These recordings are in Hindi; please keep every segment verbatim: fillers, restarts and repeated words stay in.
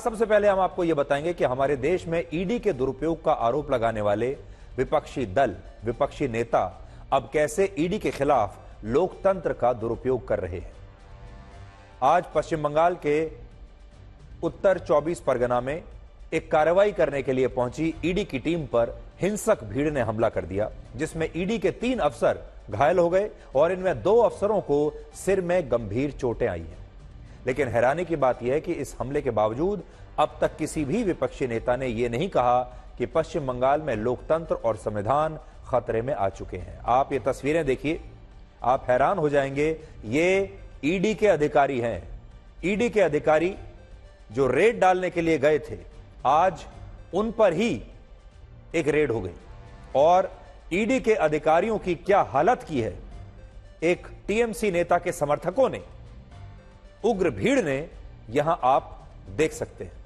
सबसे पहले हम आपको यह बताएंगे कि हमारे देश में ईडी के दुरुपयोग का आरोप लगाने वाले विपक्षी दल, विपक्षी नेता अब कैसे ईडी के खिलाफ लोकतंत्र का दुरुपयोग कर रहे हैं। आज पश्चिम बंगाल के उत्तर चौबीस परगना में एक कार्रवाई करने के लिए पहुंची ईडी की टीम पर हिंसक भीड़ ने हमला कर दिया, जिसमें ईडी के तीन अफसर घायल हो गए और इनमें दो अफसरों को सिर में गंभीर चोटें आई हैं। लेकिन हैरानी की बात यह है कि इस हमले के बावजूद अब तक किसी भी विपक्षी नेता ने यह नहीं कहा कि पश्चिम बंगाल में लोकतंत्र और संविधान खतरे में आ चुके हैं। आप ये तस्वीरें देखिए, आप हैरान हो जाएंगे। ये ईडी के अधिकारी हैं, ईडी के अधिकारी जो रेड डालने के लिए गए थे, आज उन पर ही एक रेड हो गई और ईडी के अधिकारियों की क्या हालत की है। एक टीएमसी नेता के समर्थकों ने, उग्र भीड़ ने, यहां आप देख सकते हैं।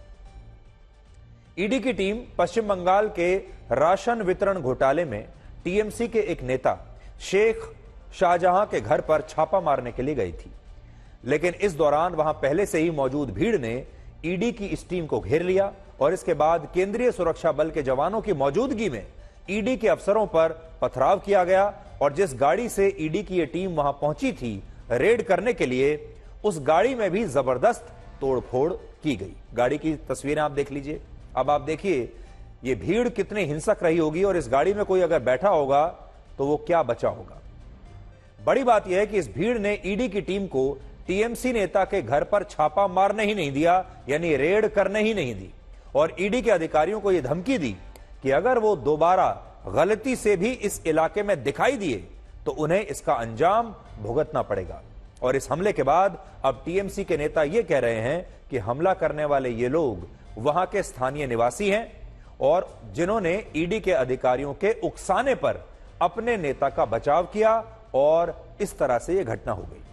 ईडी की टीम पश्चिम बंगाल के राशन वितरण घोटाले में टीएमसी के एक नेता शेख शाहजहां के घर पर छापा मारने के लिए गई थी, लेकिन इस दौरान वहां पहले से ही मौजूद भीड़ ने ईडी की इस टीम को घेर लिया और इसके बाद केंद्रीय सुरक्षा बल के जवानों की मौजूदगी में ईडी के अफसरों पर पथराव किया गया और जिस गाड़ी से ईडी की यह टीम वहां पहुंची थी रेड करने के लिए, उस गाड़ी में भी जबरदस्त तोड़फोड़ की गई। गाड़ी की तस्वीरें आप देख लीजिए। अब आप देखिए ये भीड़ कितनी हिंसक रही होगी और इस गाड़ी में कोई अगर बैठा होगा तो वो क्या बचा होगा। बड़ी बात यह है कि इस भीड़ ने ईडी की टीम को टीएमसी नेता के घर पर छापा मारने ही नहीं दिया, यानी रेड करने ही नहीं दी, और ईडी के अधिकारियों को यह धमकी दी कि अगर वो दोबारा गलती से भी इस इलाके में दिखाई दिए तो उन्हें इसका अंजाम भुगतना पड़ेगा। और इस हमले के बाद अब टीएमसी के नेता यह कह रहे हैं कि हमला करने वाले ये लोग वहां के स्थानीय निवासी हैं और जिन्होंने ईडी के अधिकारियों के उकसाने पर अपने नेता का बचाव किया और इस तरह से यह घटना हो गई।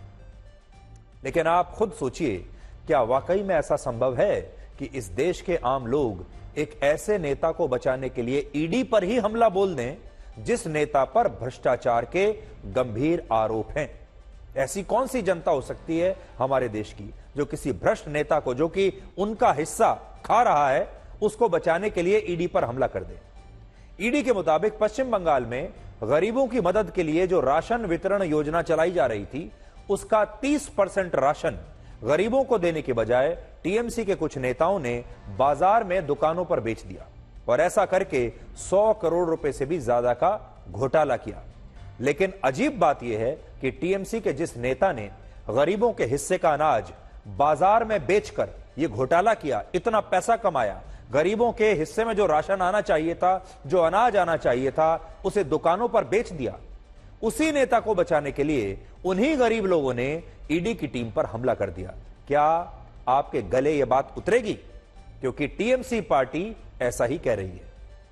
लेकिन आप खुद सोचिए, क्या वाकई में ऐसा संभव है कि इस देश के आम लोग एक ऐसे नेता को बचाने के लिए ईडी पर ही हमला बोल दें जिस नेता पर भ्रष्टाचार के गंभीर आरोप हैं? ऐसी कौन सी जनता हो सकती है हमारे देश की जो किसी भ्रष्ट नेता को, जो कि उनका हिस्सा खा रहा है, उसको बचाने के लिए ईडी पर हमला कर दे। ईडी के मुताबिक पश्चिम बंगाल में गरीबों की मदद के लिए जो राशन वितरण योजना चलाई जा रही थी, उसका तीस परसेंट राशन गरीबों को देने के बजाय टीएमसी के कुछ नेताओं ने बाजार में दुकानों पर बेच दिया और ऐसा करके सौ करोड़ रुपए से भी ज्यादा का घोटाला किया। लेकिन अजीब बात यह है कि टीएमसी के जिस नेता ने गरीबों के हिस्से का अनाज बाजार में बेचकर यह घोटाला किया, इतना पैसा कमाया, गरीबों के हिस्से में जो राशन आना चाहिए था, जो अनाज आना चाहिए था, उसे दुकानों पर बेच दिया, उसी नेता को बचाने के लिए उन्हीं गरीब लोगों ने ईडी की टीम पर हमला कर दिया। क्या आपके गले यह बात उतरेगी? क्योंकि टीएमसी पार्टी ऐसा ही कह रही है।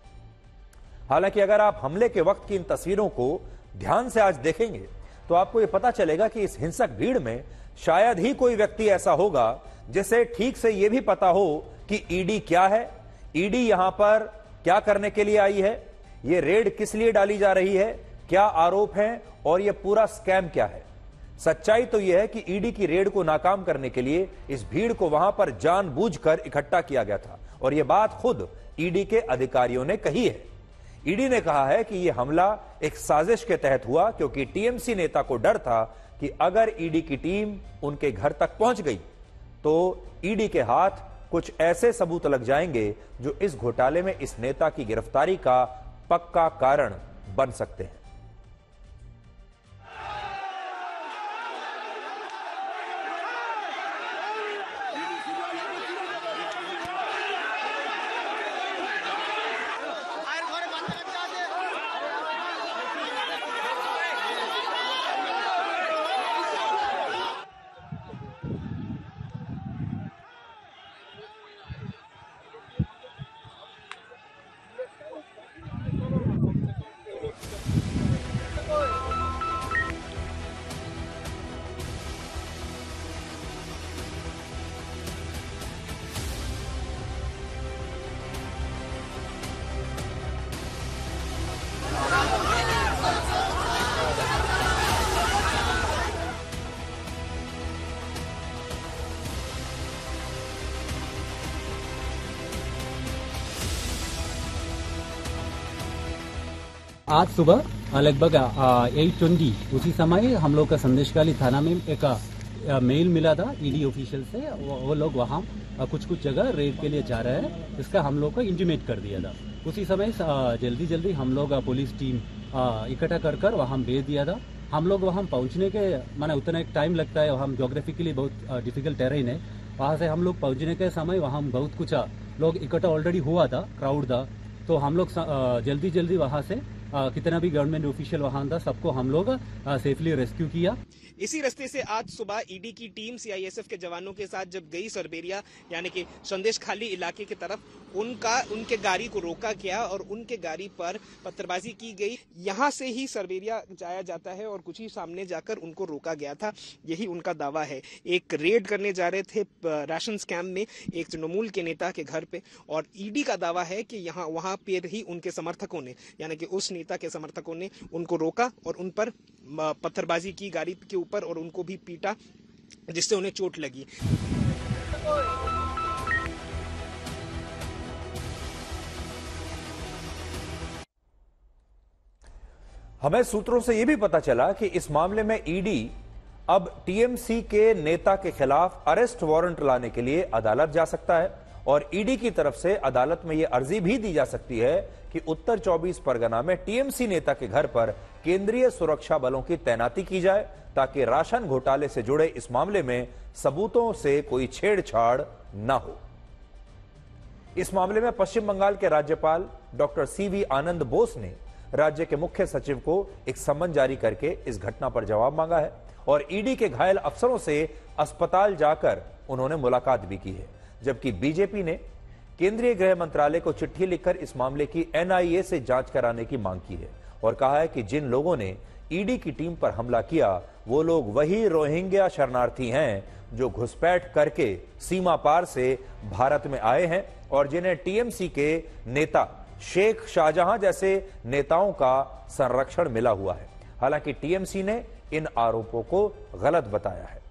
हालांकि अगर आप हमले के वक्त की इन तस्वीरों को ध्यान से आज देखेंगे तो आपको यह पता चलेगा कि इस हिंसक भीड़ में शायद ही कोई व्यक्ति ऐसा होगा जिसे ठीक से यह भी पता हो कि ईडी क्या है, ईडी यहां पर क्या करने के लिए आई है, यह रेड किस लिए डाली जा रही है, क्या आरोप हैं और यह पूरा स्कैम क्या है। सच्चाई तो यह है कि ईडी की रेड को नाकाम करने के लिए इस भीड़ को वहां पर जानबूझकर इकट्ठा किया गया था और यह बात खुद ईडी के अधिकारियों ने कही है। ईडी ने कहा है कि यह हमला एक साजिश के तहत हुआ क्योंकि टीएमसी नेता को डर था कि अगर ईडी की टीम उनके घर तक पहुंच गई तो ईडी के हाथ कुछ ऐसे सबूत लग जाएंगे जो इस घोटाले में इस नेता की गिरफ्तारी का पक्का कारण बन सकते हैं। आज सुबह लगभग एट ट्वेंटी उसी समय हम लोग का संदेशखाली थाना में एक मेल मिला था ईडी ऑफिशियल से। वो, वो लोग वहाँ कुछ कुछ जगह रेड के लिए जा रहे हैं, इसका हम लोग को इंटीमेट कर दिया था। उसी समय जल्दी जल्दी हम लोग पुलिस टीम इकट्ठा कर कर वहाँ भेज दिया था। हम लोग वहाँ पहुँचने के माने उतना एक टाइम लगता है, हम जोग्राफिकली बहुत डिफिकल्ट टेरेन है। वहाँ से हम लोग पहुँचने के समय वहाँ बहुत कुछ लोग इकट्ठा ऑलरेडी हुआ था, क्राउड था। तो हम लोग जल्दी जल्दी वहाँ से कितना भी गवर्नमेंट ऑफिशियल वहाँ था सबको हम लोग सेफली रेस्क्यू किया। इसी रास्ते से आज सुबह ईडी की टीम सीआईएसएफ के जवानों के साथ जब गई सरबेरिया यानी कि संदेशखाली इलाके की तरफ, उनका उनके गाड़ी को रोका गया और उनके गाड़ी पर पत्थरबाजी की गई। यहाँ से ही सरबेरिया जाया जाता है और कुछ ही सामने जाकर उनको रोका गया था, यही उनका दावा है। एक रेड करने जा रहे थे राशन स्कैम में एक तृणमूल के नेता के घर पे, और ईडी का दावा है कि यहाँ वहाँ पर ही उनके समर्थकों ने यानी कि उस नेता के समर्थकों ने उनको रोका और उन पर पत्थरबाजी की गाड़ी के ऊपर और उनको भी पीटा, जिससे उन्हें चोट लगी। हमें सूत्रों से यह भी पता चला कि इस मामले में ईडी अब टीएमसी के नेता के खिलाफ अरेस्ट वारंट लाने के लिए अदालत जा सकता है और ईडी की तरफ से अदालत में यह अर्जी भी दी जा सकती है कि उत्तर चौबीस परगना में टीएमसी नेता के घर पर केंद्रीय सुरक्षा बलों की तैनाती की जाए ताकि राशन घोटाले से जुड़े इस मामले में सबूतों से कोई छेड़छाड़ न हो। इस मामले में पश्चिम बंगाल के राज्यपाल डॉक्टर सीवी आनंद बोस ने राज्य के मुख्य सचिव को एक सम्मन जारी करके इस घटना पर जवाब मांगा है और ईडी के घायल अफसरों से अस्पताल जाकर उन्होंने मुलाकात भी की है। जबकि बीजेपी ने केंद्रीय गृह मंत्रालय को चिट्ठी लिखकर इस मामले की एनआईए से जांच कराने की मांग की है और कहा है कि जिन लोगों ने ईडी की टीम पर हमला किया वो लोग वही रोहिंग्या शरणार्थी हैं जो घुसपैठ करके सीमा पार से भारत में आए हैं और जिन्हें टीएमसी के नेता शेख शाहजहां जैसे नेताओं का संरक्षण मिला हुआ है। हालांकि टीएमसी ने इन आरोपों को गलत बताया है।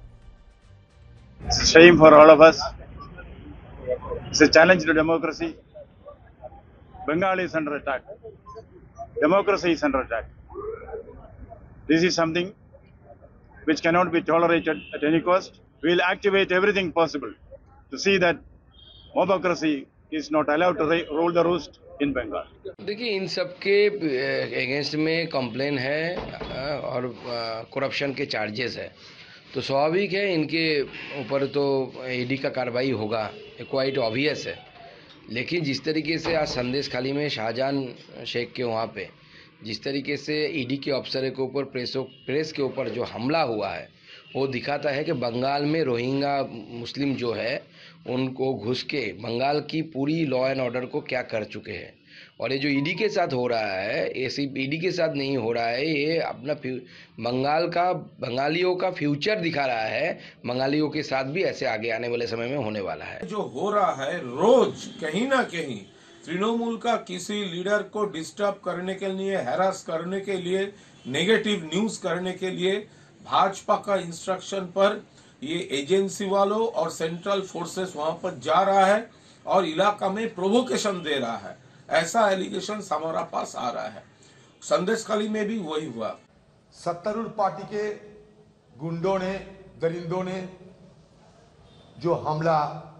Shame for all of us. It's a challenge to democracy. Bengal is under attack. Democracy is under attack. This is something which cannot be tolerated at any cost. We will activate everything possible to see that democracy is not allowed to rule the roost in Bengal. देखिए, इन सब के अगेंस्ट में कंप्लेन है और करप्शन के चार्जेस है, तो स्वाभाविक है इनके ऊपर तो ईडी का कार्रवाई होगा, क्वाइट ऑब्वियस है। लेकिन जिस तरीके से आज संदेशखाली में शाहजहां शेख के वहाँ पे जिस तरीके से ईडी के अफसर के ऊपर प्रेसों प्रेस के ऊपर जो हमला हुआ है, वो दिखाता है कि बंगाल में रोहिंग्या मुस्लिम जो है उनको घुस के बंगाल की पूरी लॉ एंड ऑर्डर को क्या कर चुके हैं। और ये जो ईडी के साथ हो रहा है, ये सिर्फ ईडी के साथ नहीं हो रहा है, ये अपना बंगाल का बंगालियों का फ्यूचर दिखा रहा है। बंगालियों के साथ भी ऐसे आगे आने वाले समय में होने वाला है। जो हो रहा है रोज कहीं ना कहीं तृणमूल का किसी लीडर को डिस्टर्ब करने के लिए, हैरास करने के लिए, नेगेटिव न्यूज करने के लिए भाजपा का इंस्ट्रक्शन पर ये एजेंसी वालों और सेंट्रल फोर्सेस वहां पर जा रहा है और इलाका में प्रोवोकेशन दे रहा है, ऐसा एलिगेशन हमारा पास आ रहा है। संदेशखाली में भी वही हुआ। सत्तारूढ़ पार्टी के गुंडों ने, दरिंदों ने जो हमला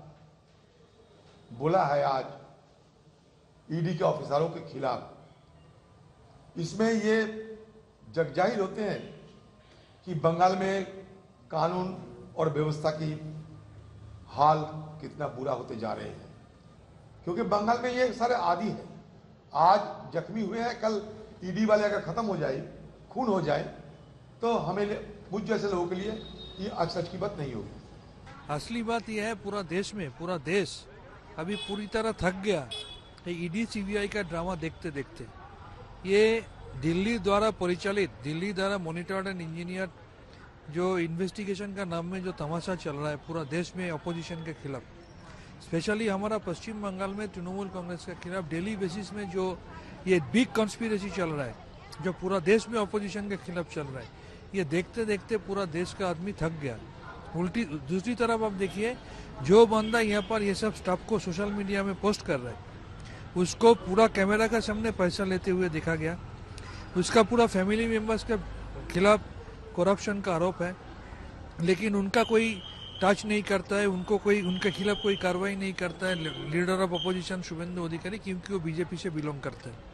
बोला है आज ईडी के ऑफिसरों के खिलाफ, इसमें ये जगजाहिर होते हैं कि बंगाल में कानून और व्यवस्था की हाल कितना बुरा होते जा रहे हैं, क्योंकि बंगाल में ये सारे आदि है। आज जख्मी हुए हैं, कल ईडी वाले अगर खत्म हो जाए, खून हो जाए, तो हमें मुझ जैसे लोगों के लिए ये आज सच की बात नहीं होगी। असली बात यह है, पूरा देश में पूरा देश अभी पूरी तरह थक गया ईडी सीबीआई का ड्रामा देखते देखते। ये दिल्ली द्वारा परिचालित, दिल्ली द्वारा मॉनिटर्ड एंड इंजीनियर जो इन्वेस्टिगेशन का नाम में जो तमाशा चल रहा है पूरा देश में अपोजिशन के खिलाफ, स्पेशली हमारा पश्चिम बंगाल में तृणमूल कांग्रेस के खिलाफ डेली बेसिस में जो ये बिग कॉन्स्पिरेसी चल रहा है, जो पूरा देश में अपोजिशन के खिलाफ चल रहा है, ये देखते देखते पूरा देश का आदमी थक गया। उल्टी दूसरी तरफ आप देखिए, जो बंदा यहाँ पर ये सब स्टफ को सोशल मीडिया में पोस्ट कर रहा है, उसको पूरा कैमरा का सामने पैसा लेते हुए देखा गया। उसका पूरा फैमिली मेंबर्स के खिलाफ करप्शन का आरोप है, लेकिन उनका कोई टच नहीं करता है, उनको कोई उनके खिलाफ कोई कार्रवाई नहीं करता है लीडर ऑफ अपोजिशन शुभेंदु अधिकारी, क्योंकि वो बीजेपी से बिलोंग करते हैं।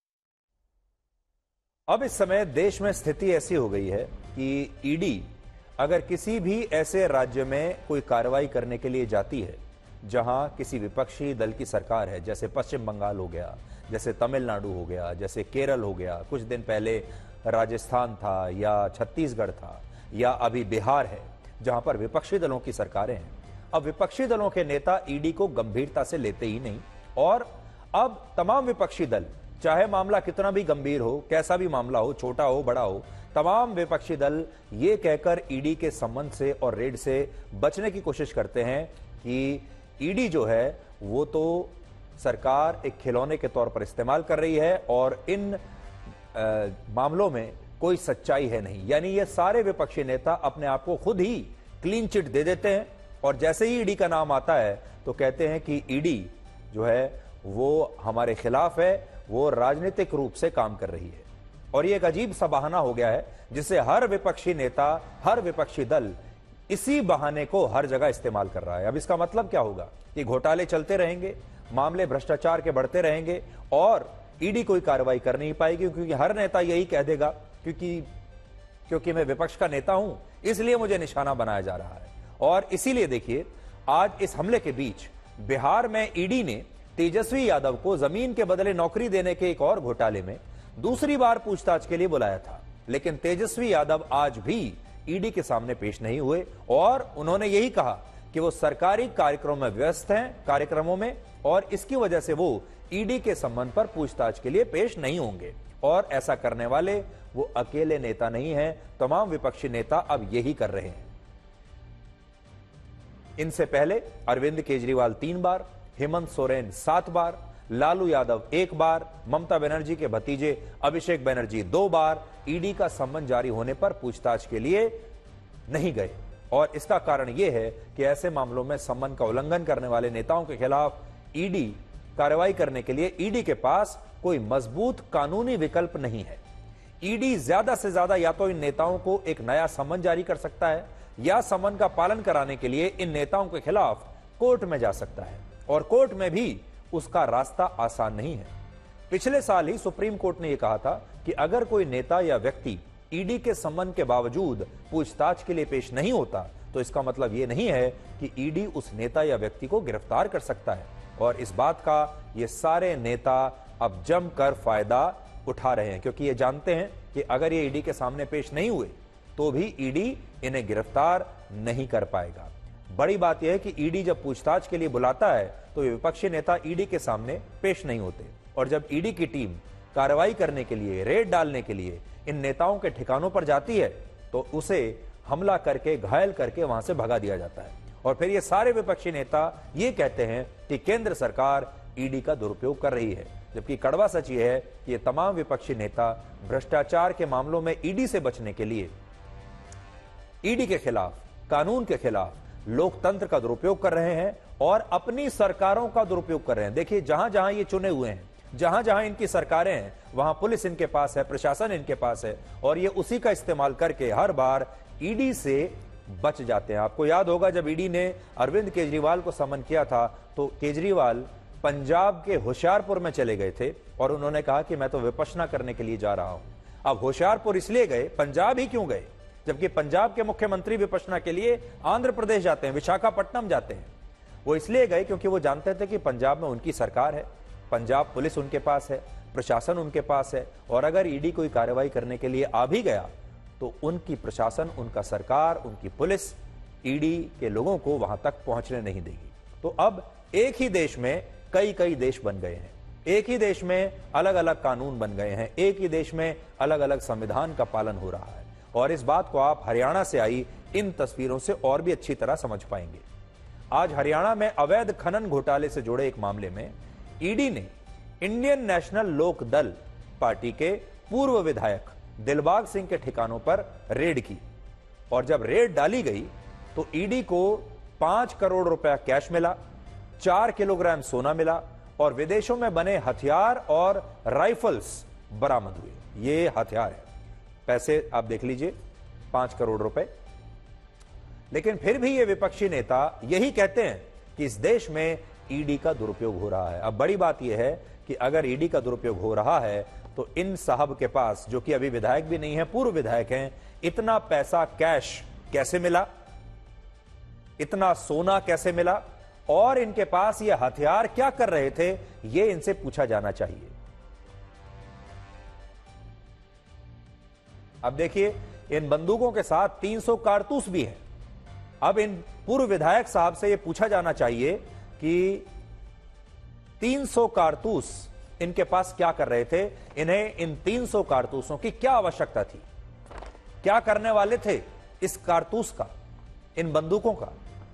अब इस समय देश में स्थिति ऐसी हो गई है कि ईडी अगर किसी भी ऐसे राज्य में कोई कार्रवाई करने के लिए जाती है जहां किसी विपक्षी दल की सरकार है, जैसे पश्चिम बंगाल हो गया, जैसे तमिलनाडु हो गया, जैसे केरल हो गया, कुछ दिन पहले राजस्थान था या छत्तीसगढ़ था, या अभी बिहार है जहां पर विपक्षी दलों की सरकारें हैं। अब विपक्षी दलों के नेता ईडी को गंभीरता से लेते ही नहीं, और अब तमाम विपक्षी दल, चाहे मामला कितना भी गंभीर हो, कैसा भी मामला हो, छोटा हो बड़ा हो, तमाम विपक्षी दल ये कहकर ईडी के संबंध से और रेड से बचने की कोशिश करते हैं कि ईडी जो है वो तो सरकार एक खिलौने के तौर पर इस्तेमाल कर रही है और इन आ, मामलों में कोई सच्चाई है नहीं। यानी ये सारे विपक्षी नेता अपने आप को खुद ही क्लीन चिट दे देते हैं, और जैसे ही ईडी का नाम आता है तो कहते हैं कि ईडी जो है वो हमारे खिलाफ है, वो राजनीतिक रूप से काम कर रही है। और ये एक अजीब सा बहाना हो गया है जिसे हर विपक्षी नेता, हर विपक्षी दल इसी बहाने को हर जगह इस्तेमाल कर रहा है। अब इसका मतलब क्या होगा कि घोटाले चलते रहेंगे, मामले भ्रष्टाचार के बढ़ते रहेंगे और ईडी कोई कार्रवाई कर नहीं पाएगी, क्योंकि हर नेता यही कह देगा क्योंकि क्योंकि मैं विपक्ष का नेता हूं इसलिए मुझे निशाना बनाया जा रहा है। और इसीलिए देखिए आज इस हमले के बीच बिहार में ईडी ने तेजस्वी यादव को जमीन के बदले नौकरी देने के एक और घोटाले में दूसरी बार पूछताछ के लिए बुलाया था, लेकिन तेजस्वी यादव आज भी ईडी के सामने पेश नहीं हुए और उन्होंने यही कहा कि वो सरकारी कार्यक्रमों में व्यस्त हैं कार्यक्रमों में और इसकी वजह से वो ईडी के संबंध पर पूछताछ के लिए पेश नहीं होंगे। और ऐसा करने वाले वो अकेले नेता नहीं हैं, तमाम विपक्षी नेता अब यही कर रहे हैं। इनसे पहले अरविंद केजरीवाल तीन बार, हेमंत सोरेन सात बार, लालू यादव एक बार, ममता बनर्जी के भतीजे अभिषेक बनर्जी दो बार ईडी का सम्मन जारी होने पर पूछताछ के लिए नहीं गए। और इसका कारण यह है कि ऐसे मामलों में सम्मन का उल्लंघन करने वाले नेताओं के खिलाफ ईडी कार्रवाई करने के लिए ईडी के पास कोई मजबूत कानूनी विकल्प नहीं है। ईडी ज्यादा से ज्यादा या तो इन नेताओं को एक नया सम्मन जारी कर सकता है या सम्मन का पालन कराने के लिए इन नेताओं के खिलाफ कोर्ट में जा सकता है, और कोर्ट में भी उसका रास्ता आसान नहीं है। पिछले साल ही सुप्रीम कोर्ट ने यह कहा था कि अगर कोई नेता या व्यक्ति ईडी के सम्मन के बावजूद पूछताछ के लिए पेश नहीं होता तो इसका मतलब यह नहीं है कि ईडी उस नेता या व्यक्ति को गिरफ्तार कर सकता है। और इस बात का ये सारे नेता अब जमकर फायदा उठा रहे हैं, क्योंकि ये जानते हैं कि अगर ये ईडी के सामने पेश नहीं हुए तो भी ईडी इन्हें गिरफ्तार नहीं कर पाएगा। बड़ी बात यह है कि ईडी जब पूछताछ के लिए बुलाता है तो ये विपक्षी नेता ईडी के सामने पेश नहीं होते, और जब ईडी की टीम कार्रवाई करने के लिए, रेड डालने के लिए इन नेताओं के ठिकानों पर जाती है तो उसे हमला करके, घायल करके वहां से भगा दिया जाता है। और फिर ये सारे विपक्षी नेता ये कहते हैं कि केंद्र सरकार ईडी का दुरुपयोग कर रही है, जबकि कड़वा सच ये है कि ये तमाम विपक्षी नेता भ्रष्टाचार के मामलों में ईडी से बचने के लिए ईडी के खिलाफ, कानून के खिलाफ लोकतंत्र का दुरुपयोग कर रहे हैं और अपनी सरकारों का दुरुपयोग कर रहे हैं। देखिए जहां जहां ये चुने हुए हैं, जहां जहां इनकी सरकारें हैं, वहां पुलिस इनके पास है, प्रशासन इनके पास है, और ये उसी का इस्तेमाल करके हर बार ईडी से बच जाते हैं। आपको याद होगा जब ईडी ने अरविंद केजरीवाल को समन किया था तो केजरीवाल पंजाब के होशियारपुर में चले गए थे और उन्होंने कहा कि मैं तो विपश्यना करने के लिए जा रहा हूं। अब होशियारपुर इसलिए गए, पंजाब ही क्यों गए, जबकि पंजाब के मुख्यमंत्री विपश्यना के लिए आंध्र प्रदेश जाते हैं, विशाखापट्टनम जाते हैं। वो इसलिए गए क्योंकि वो जानते थे कि पंजाब में उनकी सरकार है, पंजाब पुलिस उनके पास है, प्रशासन उनके पास है, और अगर ईडी कोई कार्रवाई करने के लिए आ भी गया तो उनकी प्रशासन, उनका सरकार, उनकी पुलिस ईडी के लोगों को वहां तक पहुंचने नहीं देगी। तो अब एक ही देश में कई कई देश बन गए हैं, एक ही देश में अलग अलग कानून बन गए हैं, एक ही देश में अलग अलग संविधान का पालन हो रहा है। और इस बात को आप हरियाणा से आई इन तस्वीरों से और भी अच्छी तरह समझ पाएंगे। आज हरियाणा में अवैध खनन घोटाले से जुड़े एक मामले में ईडी ने इंडियन नेशनल लोक दल पार्टी के पूर्व विधायक दिलबाग सिंह के ठिकानों पर रेड की, और जब रेड डाली गई तो ईडी को पांच करोड़ रुपया कैश मिला, चार किलोग्राम सोना मिला और विदेशों में बने हथियार और राइफल्स बरामद हुए। ये हथियार है, पैसे आप देख लीजिए, पांच करोड़ रुपए। लेकिन फिर भी ये विपक्षी नेता यही कहते हैं कि इस देश में ईडी का दुरुपयोग हो रहा है। अब बड़ी बात यह है कि अगर ईडी का दुरुपयोग हो रहा है तो इन साहब के पास, जो कि अभी विधायक भी नहीं है, पूर्व विधायक हैं, इतना पैसा कैश कैसे मिला, इतना सोना कैसे मिला, और इनके पास ये हथियार क्या कर रहे थे, ये इनसे पूछा जाना चाहिए। अब देखिए, इन बंदूकों के साथ तीन सौ कारतूस भी हैं। अब इन पूर्व विधायक साहब से यह पूछा जाना चाहिए कि तीन सौ कारतूस इनके पास क्या कर रहे थे, इन्हें इन तीन सौ कारतूसों की क्या आवश्यकता थी, क्या करने वाले थे इस कारतूस का, इन बंदूकों का।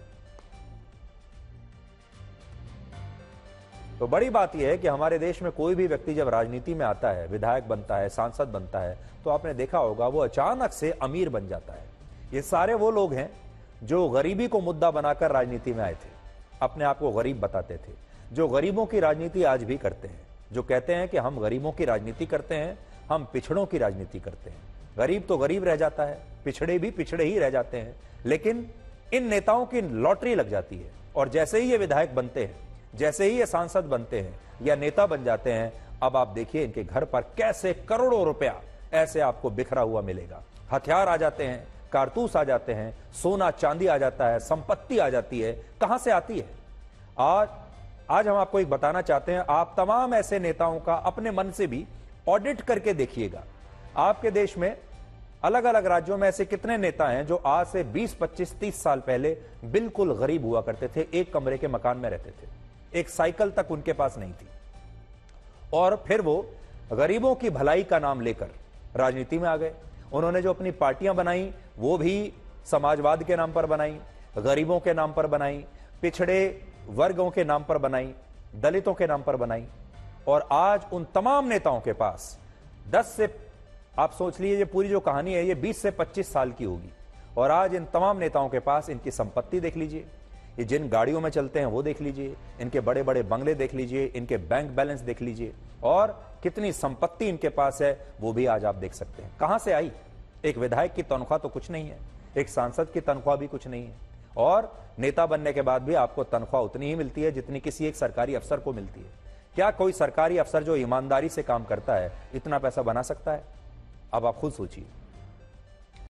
तो बड़ी बात यह है कि हमारे देश में कोई भी व्यक्ति जब राजनीति में आता है, विधायक बनता है, सांसद बनता है, तो आपने देखा होगा वो अचानक से अमीर बन जाता है। ये सारे वो लोग हैं जो गरीबी को मुद्दा बनाकर राजनीति में आए थे, अपने आप को गरीब बताते थे, जो गरीबों की राजनीति आज भी करते हैं, जो कहते हैं कि हम गरीबों की राजनीति करते हैं, हम पिछड़ों की राजनीति करते हैं। गरीब तो गरीब रह जाता है, पिछड़े भी पिछड़े ही रह जाते हैं। लेकिन इन नेताओं की लॉटरी लग जाती है, और जैसे ही ये विधायक बनते हैं, जैसे ही ये सांसद बनते हैं या नेता बन जाते हैं, अब आप देखिए इनके घर पर कैसे करोड़ों रुपया ऐसे आपको बिखरा हुआ मिलेगा। हथियार आ जाते हैं, कारतूस आ जाते हैं, सोना चांदी आ जाता है, संपत्ति आ जाती है। कहां से आती है? आज आज हम आपको एक बताना चाहते हैं, आप तमाम ऐसे नेताओं का अपने मन से भी ऑडिट करके देखिएगा। आपके देश में अलग अलग राज्यों में ऐसे कितने नेता हैं जो आज से बीस, पच्चीस, तीस साल पहले बिल्कुल गरीब हुआ करते थे, एक कमरे के मकान में रहते थे, एक साइकिल तक उनके पास नहीं थी, और फिर वो गरीबों की भलाई का नाम लेकर राजनीति में आ गए। उन्होंने जो अपनी पार्टियां बनाई वो भी समाजवाद के नाम पर बनाई, गरीबों के नाम पर बनाई, पिछड़े वर्गों के नाम पर बनाई, दलितों के नाम पर बनाई। और आज उन तमाम नेताओं के पास दस से, आप सोच लीजिए ये पूरी जो कहानी है ये बीस से पच्चीस साल की होगी, और आज इन तमाम नेताओं के पास इनकी संपत्ति देख लीजिए, ये जिन गाड़ियों में चलते हैं वो देख लीजिए, इनके बड़े बड़े बंगले देख लीजिए, इनके बैंक बैलेंस देख लीजिए, और कितनी संपत्ति इनके पास है वो भी आज आप देख सकते हैं। कहां से आई? एक विधायक की तनख्वाह तो कुछ नहीं है, एक सांसद की तनख्वाह भी कुछ नहीं है, और नेता बनने के बाद भी आपको तनख्वाह उतनी ही मिलती है जितनी किसी एक सरकारी अफसर को मिलती है। क्या कोई सरकारी अफसर जो ईमानदारी से काम करता है इतना पैसा बना सकता है? अब आप खुद सोचिए।